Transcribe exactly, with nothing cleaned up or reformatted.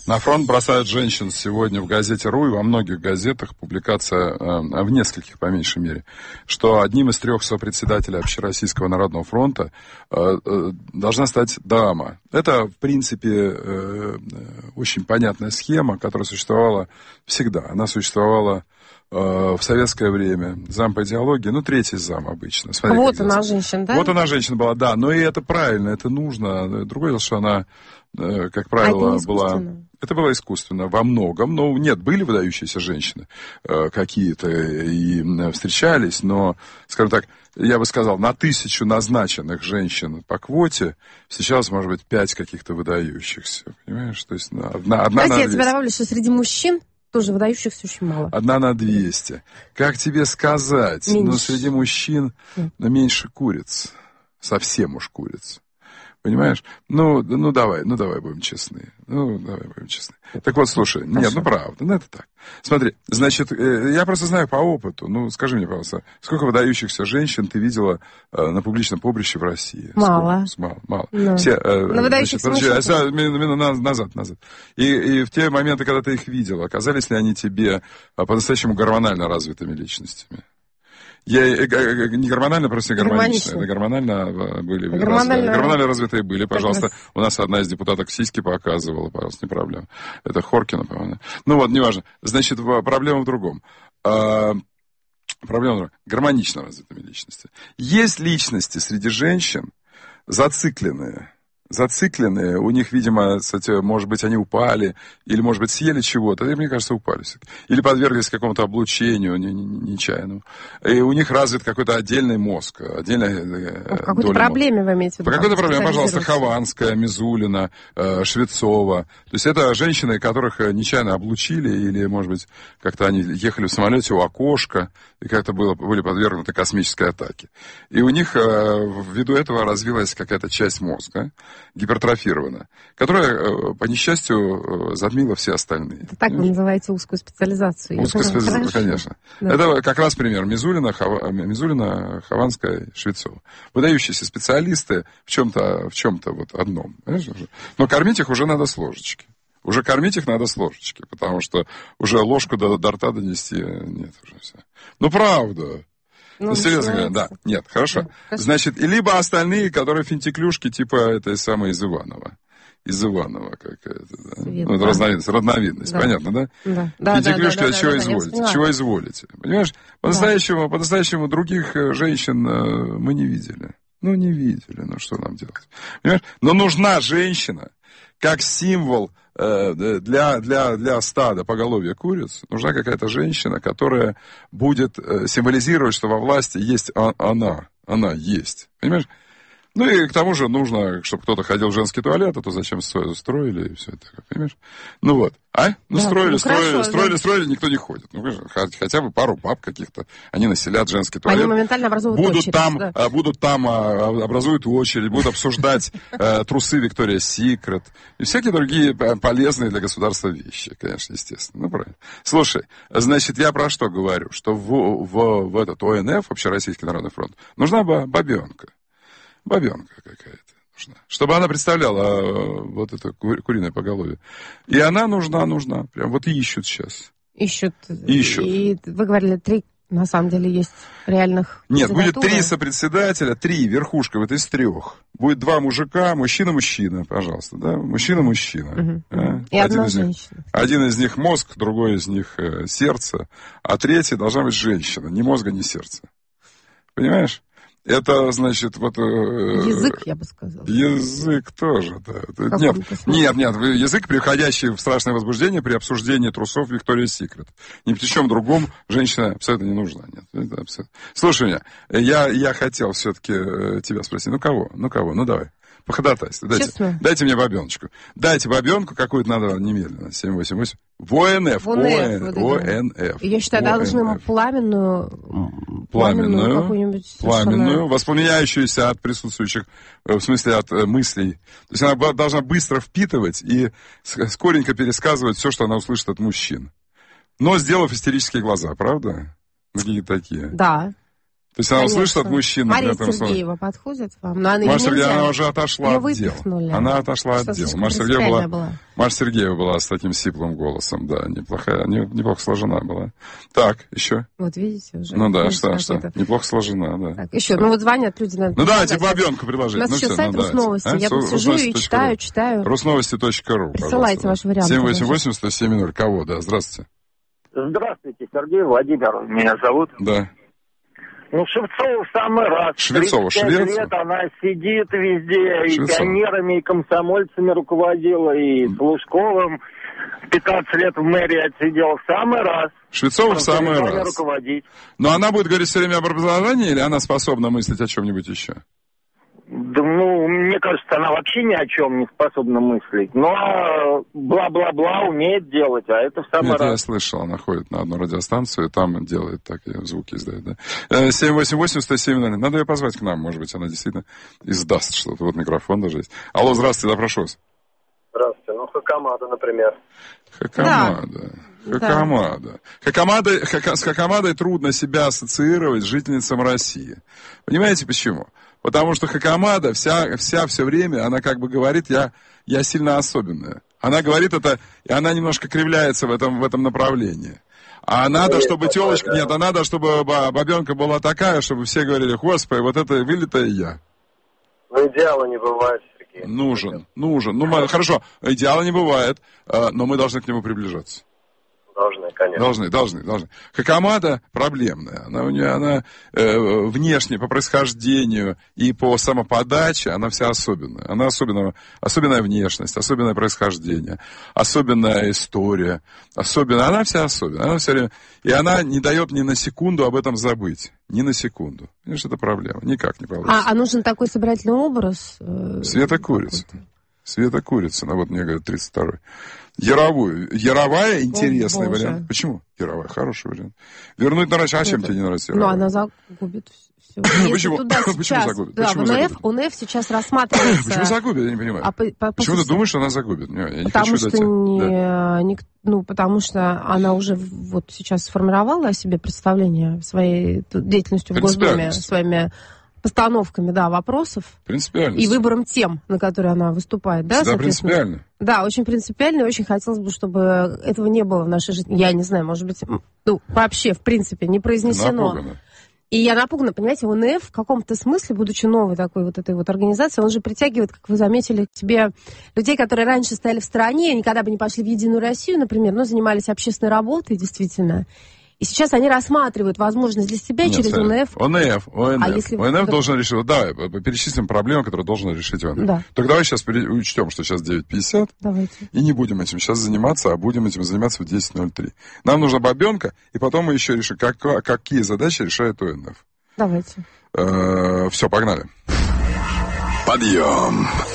На фронт бросают женщин сегодня в газете «Ру» и во многих газетах публикация, э, в нескольких, по меньшей мере, что одним из трех сопредседателей Общероссийского народного фронта э, э, должна стать дама. Это, в принципе, э, очень понятная схема, которая существовала всегда. Она существовала э, в советское время. Зам по идеологии, ну, третий зам обычно. Смотри, вот она, женщина, да? Вот она, женщина была, да. Но и это правильно, это нужно. Другое дело, что она, э, как правило, а это была... Это было искусственно во многом. Ну, нет, были выдающиеся женщины э, какие-то и э, встречались, но, скажем так, я бы сказал, на тысячу назначенных женщин по квоте сейчас, может быть, пять каких-то выдающихся. Понимаешь? То есть одна, одна Знаете, на я тебе добавлю, что среди мужчин тоже выдающихся очень мало. Одна на двести. Как тебе сказать? Меньше. Ну, среди мужчин ну, меньше куриц. Совсем уж куриц. Понимаешь? Ну, ну давай, ну давай будем честны. Ну, давай будем честны. Так вот, слушай, Хорошо. Нет, ну правда, ну это так. Смотри, значит, я просто знаю по опыту, ну скажи мне, пожалуйста, сколько выдающихся женщин ты видела на публичном поприще в России? Мало. Сколько? Мало, мало. No. Все, на выдающихся значит, подожди, минуту назад, назад. И, и в те моменты, когда ты их видела, оказались ли они тебе по-настоящему гормонально развитыми личностями? Я, не гормонально, просто гармонично. Гормонально были. Гормонально... Раз, гормонально развитые были, пожалуйста. У нас одна из депутаток сиськи показывала, пожалуйста, не проблема. Это Хоркина, по-моему. Ну вот, неважно. Значит, проблема в другом. А, проблема в другом. Гармонично развитыми личностями. Есть личности среди женщин зацикленные. Зацикленные, у них, видимо, кстати, может быть, они упали, или, может быть, съели чего-то, и, мне кажется, упали. Или подверглись какому-то облучению нечаянному. И у них развит какой-то отдельный мозг, отдельная По какой-то проблеме мозга. Вы имеете в виду? По какой-то проблеме, пожалуйста, Хованская, Мизулина, Швецова. То есть это женщины, которых нечаянно облучили, или, может быть, как-то они ехали в самолете у окошка, и как-то было, были подвергнуты космической атаке. И у них ввиду этого развилась какая-то часть мозга, гипертрофирована, которая, по несчастью, затмила все остальные. Это так вы называете узкую специализацию. Узкую специализацию, конечно. Да. Это как раз пример. Мизулина, Хова... Мизулина, Хованская, Швецова. Выдающиеся специалисты в чем-то, в чем-то вот одном. Но кормить их уже надо с ложечки. Уже кормить их надо с ложечки, потому что уже ложку до, до рта донести нет уже все. Ну, правда. Ну, ну серьезно говоря, да. Нет, хорошо. Да, значит, и либо остальные, которые финтиклюшки, типа этой самой из Иванова. Из Иванова какая-то, да. Ну, это разновидность, родновидность, да. Понятно, да? Да. Финтиклюшки, да, да, да, чего да, изволите? Да, чего изволите? Понимаешь? По-настоящему, да. по-настоящему других женщин мы не видели. Ну, не видели, ну что нам делать? Понимаешь? Но нужна женщина как символ для, для, для стада поголовья куриц. Нужна какая-то женщина, которая будет символизировать, что во власти есть она. Она есть. Понимаешь? Ну и к тому же нужно, чтобы кто-то ходил в женский туалет, а то зачем строили и все это, понимаешь? Ну вот. А? Ну, да, строили, ну, строили, хорошо, строили, да. строили, никто не ходит. Ну, хотя бы пару баб каких-то, они населят женский туалет. Они моментально образуют будут очередь. Там, да. Будут там, образуют очередь, будут обсуждать трусы Виктория Секрет и всякие другие полезные для государства вещи, конечно, естественно. Ну, правильно. Слушай, значит, я про что говорю? Что в, в, в этот О Н Ф, Общероссийский народный фронт, нужна бабенка. Бабенка какая-то нужна. Чтобы она представляла вот это куриное поголовье. И она нужна, нужна. Прям вот ищут сейчас. Ищут. Ищут. И вы говорили, три, на самом деле, есть реальных... Нет, будет три сопредседателя, три, верхушка вот из трех. Будет два мужика, мужчина-мужчина, пожалуйста, да? Мужчина-мужчина. Угу. А? И один одна из женщина. Них, один из них мозг, другой из них э, сердце, а третий должна быть женщина. Ни мозга, ни сердца. Понимаешь? Это, значит, вот... Язык, я бы сказала. Язык тоже, да. Нет, нет, нет, язык, приходящий в страшное возбуждение при обсуждении трусов Виктория Секрет. Ни при чем другом женщина абсолютно не нужна. Нет, это абсолютно... Слушай меня, я, я хотел все-таки тебя спросить, ну кого, ну кого, ну давай. Походатайствуй. Дайте, дайте мне бабеночку. Дайте бабенку, какую-то надо немедленно. семь восемь восемь. В О Н Ф. В О Н Ф. Я считаю, должны пламенную... Пламенную. Какую-нибудь пламенную, воспламеняющуюся от присутствующих, в смысле от мыслей. То есть она должна быстро впитывать и скоренько пересказывать все, что она услышит от мужчин. Но сделав истерические глаза, правда? Какие такие? Да. То есть она Конечно. услышит от мужчин... Мария например, Сергеева подходит вам? Но она Маша нельзя. Сергеева, она уже отошла Ее от дел. выпихнули. Она отошла Что от дел. слишком Маша Сергеева была, была. Маша Сергеева была с таким сиплым голосом, да, неплохая, не, неплохо сложена была. Так, еще. Вот видите уже. Ну да, Ну, что, что, это. Неплохо сложена, да. Так, еще, ну вот звонят люди, наверное. Ну давайте бабенку предложить. У нас ну, еще все, сайт ну, Русновости. давайте. Я А? тут сижу и читаю, читаю. Русновости точка ру. Присылайте ваши варианты. семь восемь восемь сто семь ноль. Кого, да, здравствуйте. Здравствуйте, Сергей Владимир, меня зовут. Да. Ну, Швецова в самый раз. Швецова, тридцать пять Швецова. лет она сидит везде, и Швецова. пионерами, и комсомольцами руководила, и с Лужковым. пятнадцать лет в мэрии отсидела в самый раз. Швецова в самый раз. Руководить. Но она будет говорить все время об образовании, или она способна мыслить о чем-нибудь еще? Да, ну, мне кажется, она вообще ни о чем не способна мыслить. Но бла-бла-бла умеет делать, а это в самый Нет, раз. я слышал, она ходит на одну радиостанцию, и там делает такие звуки, издает, да. семь восемь восемь сто семь ноль. Надо ее позвать к нам, может быть, она действительно издаст что-то. Вот микрофон даже есть. Алло, здравствуйте, да, прошу вас. Здравствуйте. Ну, Хакамада, например. Хакамада. Да. Хакамада. Хакамада. Хака, с Хакамадой трудно себя ассоциировать с жительницам России. Понимаете почему? Потому что Хакамада вся, вся все время, она как бы говорит, я, я сильно особенная. Она говорит это, и она немножко кривляется в этом, в этом направлении. А надо, чтобы телочка... Нет, а надо, чтобы бабенка была такая, чтобы все говорили, господи, вот это вылитая я. Ну, идеала не бывает, Сергей. Нужен, нужен. Ну, мы, хорошо, идеала не бывает, но мы должны к нему приближаться. Должны, конечно. Должны, должны, должны. Хакамада проблемная. Она у нее, она э, внешне по происхождению и по самоподаче, она вся особенная. Она особенная, особенная внешность, особенное происхождение, особенная история, особенная. Она вся особенная. Она все время, и она не дает ни на секунду об этом забыть. Ни на секунду. Конечно, это проблема. Никак не получится. А, а нужен такой собирательный образ? Э, Света Курица. Света Курица. Ну вот мне говорят тридцать второй. Яровую. Яровая интересный О, вариант. Почему? Яровая хороший вариант. Вернуть на раньше. А чем тебе не нравится Ну, Яровая? она загубит все. Почему? Почему сейчас, загубит? Да, Почему в УНФ, загубит? УНФ сейчас рассматривается... Почему загубит? Я не понимаю. А по, по, Почему по, ты думаешь, что она загубит? Не, я не потому хочу что дать... не, Да. не, ну, потому что она уже вот сейчас сформировала о себе представление своей деятельностью в Госдуме, своими постановками, да, вопросов Принципиально. и выбором тем, на которые она выступает, да, Всегда принципиально. Да, очень принципиально, и очень хотелось бы, чтобы этого не было в нашей жизни. Я не знаю, может быть, ну, вообще, в принципе, не произнесено. Напугана. И я напугана, понимаете, УНФ в каком-то смысле, будучи новой такой вот этой вот организацией, он же притягивает, как вы заметили, к себе людей, которые раньше стояли в стороне, никогда бы не пошли в Единую Россию, например, но занимались общественной работой, действительно. И сейчас они рассматривают возможность для себя Нет, через смотри, УНФ. ОНФ, ОНФ. А если... ОНФ должен решить. Вот давай, перечислим проблемы, которые должен решить ОНФ. Да. Так давай сейчас учтем, что сейчас девять пятьдесят. Давайте. И не будем этим сейчас заниматься, а будем этим заниматься в десять ноль три. Нам нужна бабенка, и потом мы еще решим, как, какие задачи решает ОНФ. Давайте. Э-э, все, погнали. Подъем.